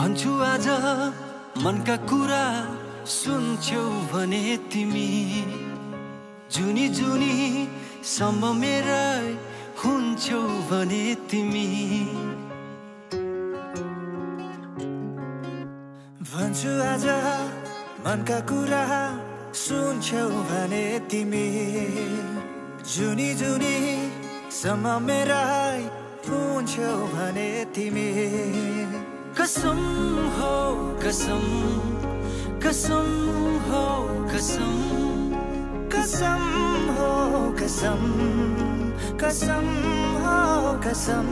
भन्छु आज मनका कुरा सुन्छौ भने तिमी जुनी जुनी सम्म मेरा हुन्छौ भने तिमी भन्छु आज मनका कुरा सुन्छौ भने तिमी जुनी जुनी सम्म मेरा हुन्छौ भने तिमी कसम हो कसम कसम हो कसम कसम हो कसम कसम हो कसम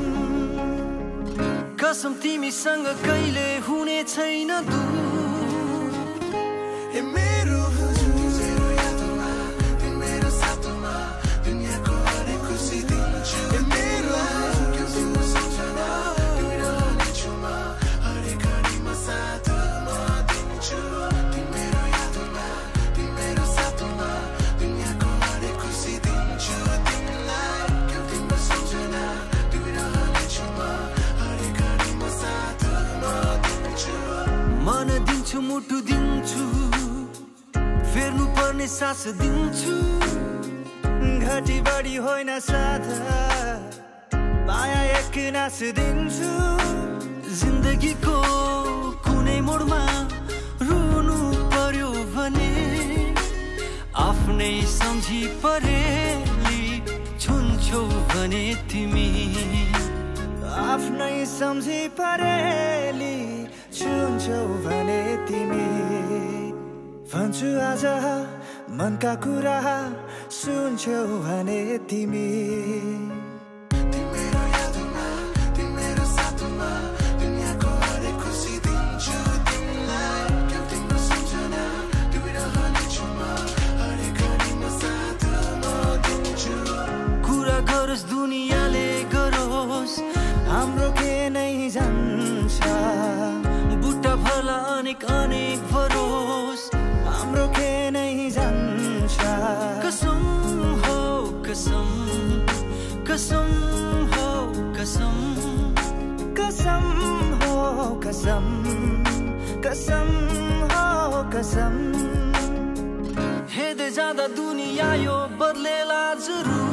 कसम तिमीसँग कहिले हुने छैन दूर हे मेरो मेरो यादमा मेरो साथमा दुनियाँको हरेक खुसी दिन्छु हे मेरो सम्झना तिम्रो छुमा हरेक घडीमा साथमा दिन्छु तिम्रो यादमा तिम्रो साथमा दुनियाँको हरेक खुसी दिन्छु तिमीलाई तिम्रो सम्झना तिम्रो छुमा हरेक घडीमा साथमा दिन्छु मन दिन्छु मुटु दिन्छु फेर्नु पर्ने सास दिन्छु घटी बढी होइन साथ माया एक नास दिन्छु जिन्दगीको कुनै मोडमा रुनु पर्यो भने आफ्नै सम्झी परेली छुन्छौ भने तिमी आफ्नै सम्झी परेली छुन्छौ भने तिमी भन्छु आज मनका कुरा सुन्छौ भने तिमी तिम्रो यादमा तिम्रो साथमा दुनियाँको हरेक खुसी दिन्छु तिमीलाई तिम्रो सम्झना तिम्रो छुमा हरेक घडीमा साथमा दिन्छु कुरा गरोस् दुनियाँले गरोस् हाम्रो के नै जान्छ बुट्टा भला अनेक अनेक भरोस हाम्रो के नै जान्छ कसम हो कसम कसम हो कसम कसम हो कसम कसम हो कसम हेर्दै जाँदा दुनिया यो बदलेला जरुर